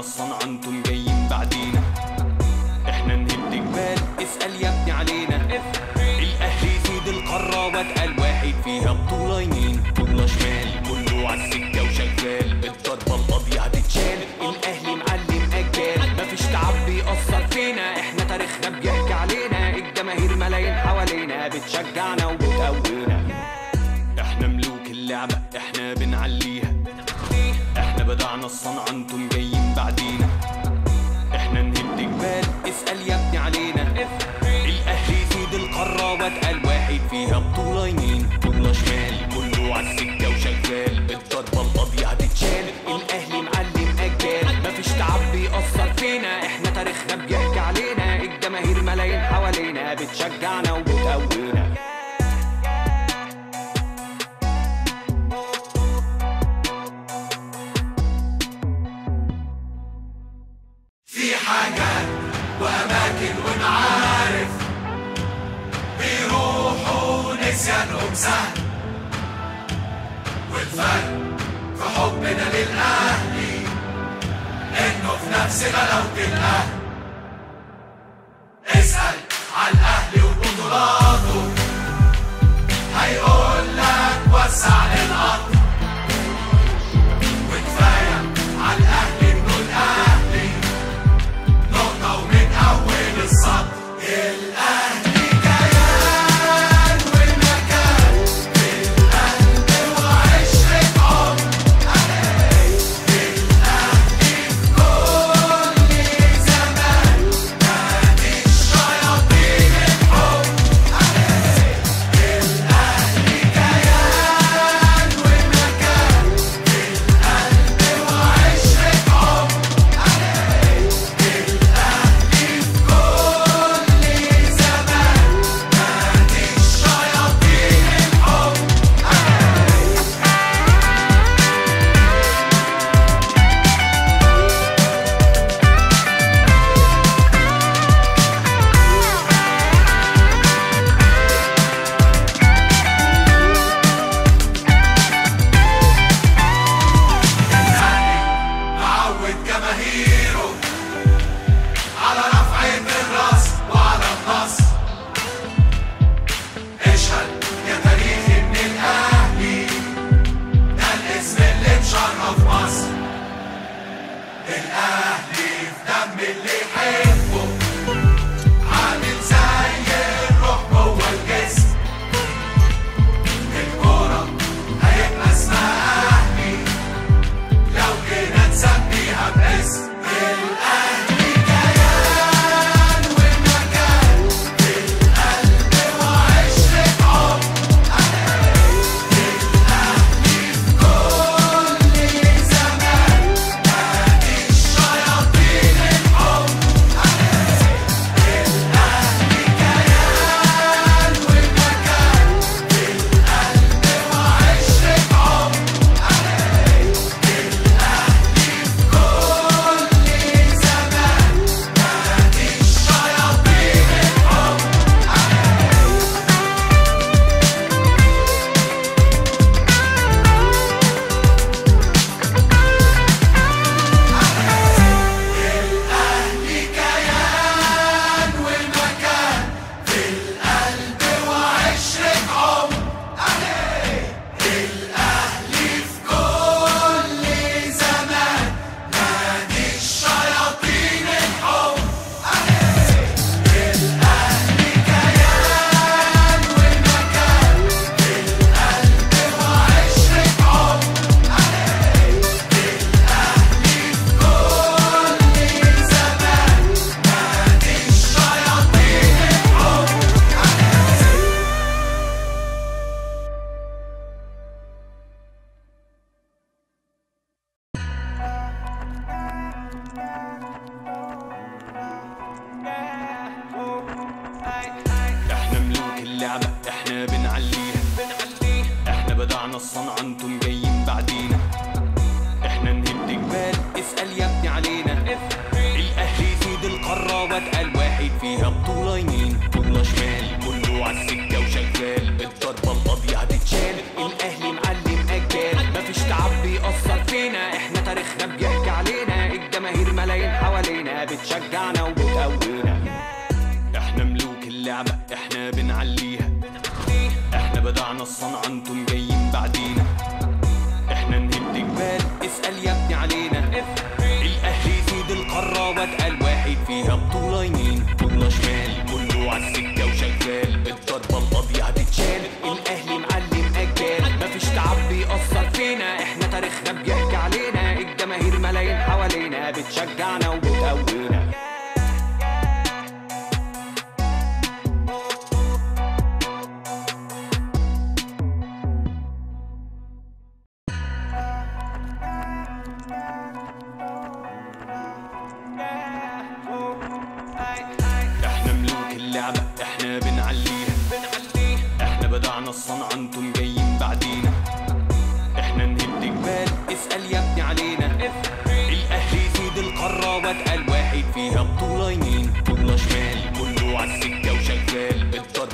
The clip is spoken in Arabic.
الصنعة انتم جايين بعدينا. احنا نهد جبال اسأل يا ابني علينا. الاهلي سيد القارة واتقل واحد فيها، بطولة يمين بطولة شمال كله عالسكة وشغال. الضربة القاضية هتتشال، الاهلي معلم اجيال، مفيش تعب بيأثر فينا، احنا تاريخنا بيحكي علينا. الجماهير ملايين حوالينا بتشجعنا وبتقوينا. احنا ملوك اللعبة احنا بنعليها، احنا بدعنا الصنعة انتم جايين بعدينا. احنا نهد جبال اسأل يا ابني علينا. الاهلي سيد القارة واتقل واحد فيها، بطولة يمين بطولة شمال كله عالسكة وشغال. الضربة القاضية هتتشال، الاهلي معلم اجيال، مفيش تعب بيأثر فينا، احنا تاريخنا بيحكي علينا. الجماهير ملايين حوالينا بتشجعنا وبتقوينا. في حاجات وأماكن ونعارف بيروحوا نسيانهم سهل، والفرق في حبنا للأهلي إنه في نفس غلاوة الأهل. اسأل على الأهلي وبطولاته هيقول لك وسع للقطر، وكفاية على الأهلي إنه الأهلي نقطة ومن أول السطر. الأهلي كيان والمكان في القلب وعشرة عمر. الأهلي في كل زمان نادي الشياطين الحب. الأهلي كيان والمكان في القلب وعشرة عمر. الأهلي في كل زمان نادي الشياطين الحب. الأهلي معود جماهيره على رفع الراس وعلى النصر. اشهد يا تاريخ ان الاهلي ده الاسم اللي مشرف مصر. الاهلي في دم اللي يحبه، عامل زي الروح جوه الجسم. الكورة هيبقى اسمها اهلي لو جينا نسميها باسم. الاهلي كيان والمكان في القلب وعشرة عمر. الأهلي في كل زمان نادي الشياطين الحب. الأهلي كيان والمكان في القلب وعشرة عمر. الأهلي في كل زمان نادي الشياطين الحب. الأهلي كيان والمكان في القلب وعشرة عمر. الأهلي في كل زمان نادي الشياطين الحب. الأهلي كيان والمكان في القلب وعشرة عمر. الأهلي في كل زمان نادي الشياطين احنا ملوك اللعبة احنا بنعليها، احنا بدعنا الصنعة انتم جايين بعدينا. احنا نهد جبال اسأل يا ابني علينا. الاهلي سيد القارة واتقل واحد فيها، بطولة يمين بطولة شمال كله عالسكة وشغال. الضربة القاضية هتتشال، الاهلي معلم اجيال، مفيش تعب بيأثر فينا، احنا تاريخنا بيحكي علينا. الجماهير اللعبة احنا بنعليها. احنا بدعنا الصنعة انتم جايين بعدينا. احنا نهد جبال اسأل يا ابني علينا. الاهلي يفيد القارة واتقل واحد فيها. بطولة يمين بطولة شمال كله عالسكة وشغال. الضربة القاضية هتتشال. الاهلي معلم اجيال مفيش تعب بيأثر فينا. احنا تاريخنا بيحكي علينا. الجماهير ملايين حوالينا بتشجعنا وبتقوينا. احنا ملوك اللعبة احنا بنعليها. احنا بدعنا الصنعة انتم جايين بعدينا. احنا نهد جبال اسأل يا ابني علينا. الاهلي يفيد القارة واتقل واحد فيها. بطولة يمين بطولة شمال كله عالسكة وشغال.